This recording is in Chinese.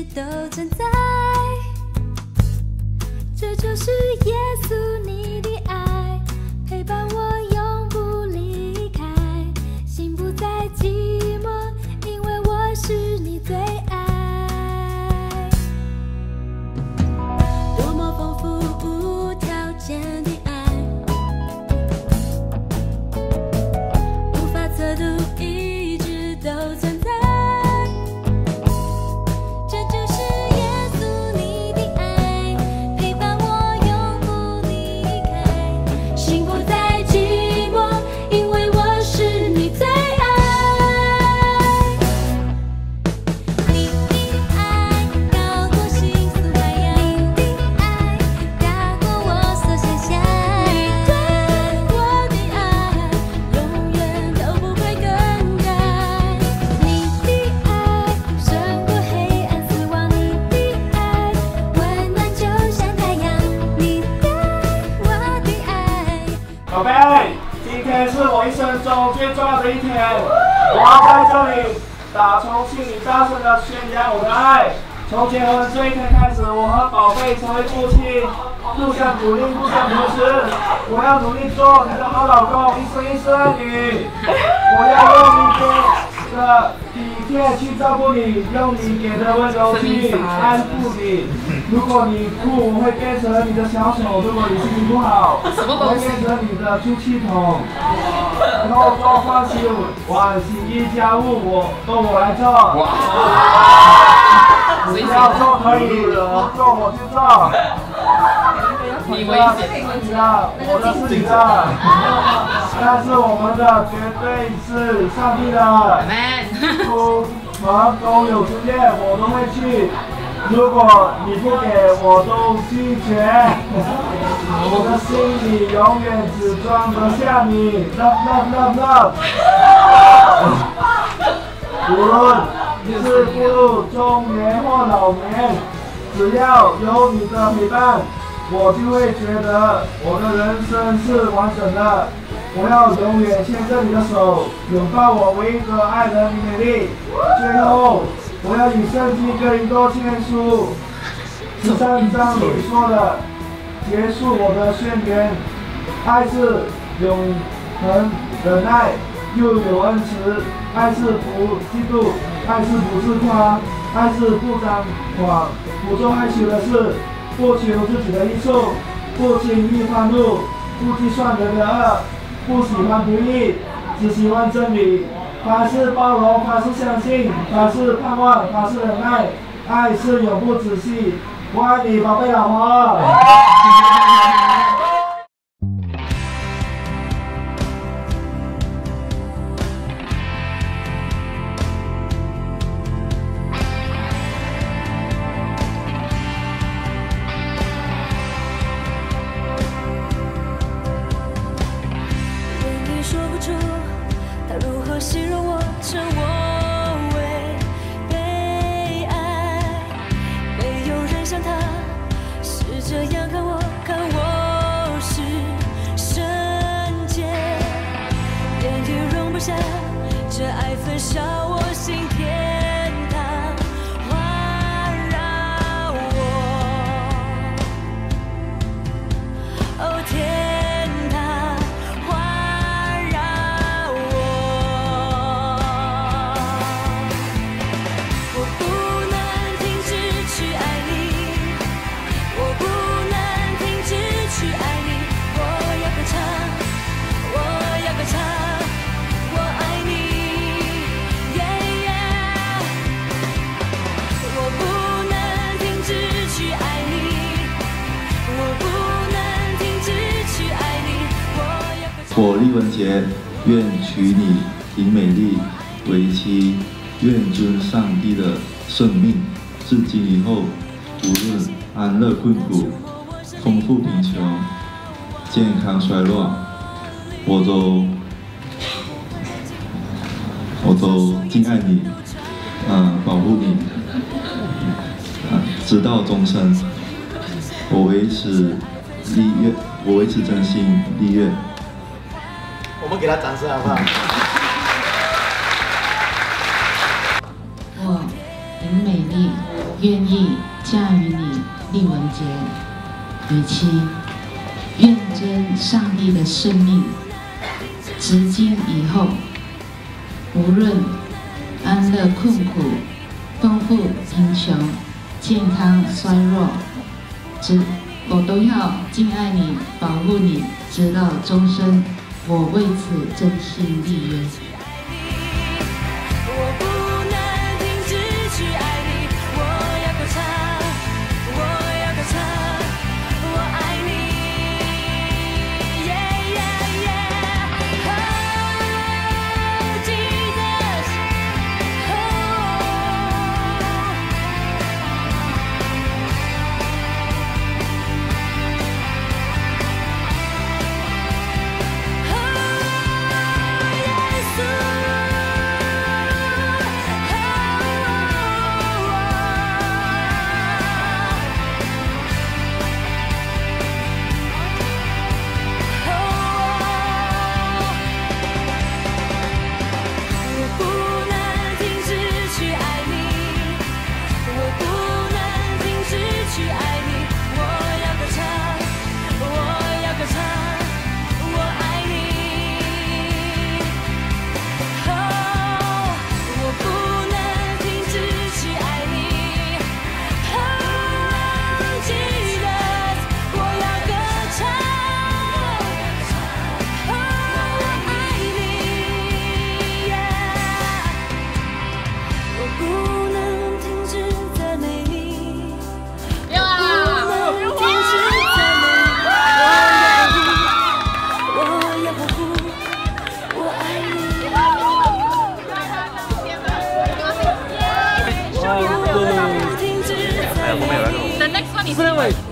都存在。这就是耶稣你的爱，陪伴我永不离开，心不再寂寞，因为我是你最爱。多么丰富无条件的爱，无法测度，一直都存在。这就是耶稣你的爱，陪伴我永不离开，心不再寂寞，因为我是你最爱。你的爱高过星宿海洋，你的爱大过我所想象，你对我的爱永远都不会更改。你的爱胜过黑暗死亡，你的爱温暖就像太阳，你对我的爱。 宝贝，今天是我一生中最重要的一天，我要在这里打从心里大声的宣扬我的爱。从结婚这一天开始，我和宝贝成为夫妻，互相鼓励，互相扶持。我要努力做你的好老公，一生一世爱你。我要用你给的体贴去照顾你，用你给的温柔去安抚你。如果你哭，我会变成你的小手；如果你心情不好，我会变成你的出气筒。然后做饭、洗衣、家务，都我来做。只要做可以，我做我就做。你危险，你的，我的是你的，但是我们的绝对是上帝的。出门都有时间，我都会去。如果你不给，我都拒绝。我的心里永远只装得下你 ，love。无论你是步入中年或老年，只要有你的陪伴，我就会觉得我的人生是完整的。我要永远牵着你的手，拥抱我唯一的爱人李美丽。最后，我要以圣经哥林多前书13章里说的，结束我的宣言：爱是永恒忍耐，又有恩慈；爱是不嫉妒，爱是不自夸，爱是不张狂，不做害羞的事，不求自己的益处，不轻易发怒，不计算人的恶，不喜欢不义，只喜欢真理。凡事包容，凡事相信，凡事盼望，凡事忍耐。爱是永不止息。我爱你，宝贝老婆。 说不出他如何形容我，称我为被爱，没有人像他是这样看我，看我是圣洁，言语容不下这爱焚烧我心天堂，环绕我，哦天。 我李文杰愿娶你林美丽为妻，愿尊上帝的圣命，自今以后，无论安乐困苦、丰富贫穷、健康衰弱，我都敬爱你，保护你，直到终身。我维持真心立愿。 我们给他掌声好不好？ 我林美丽愿意嫁与你，丽文杰为妻，愿遵上帝的圣命，直今以后，无论安乐困苦、丰富贫穷、健康衰弱，我都要敬爱你、保护你，直到终身。我为此真心立约。 The next one is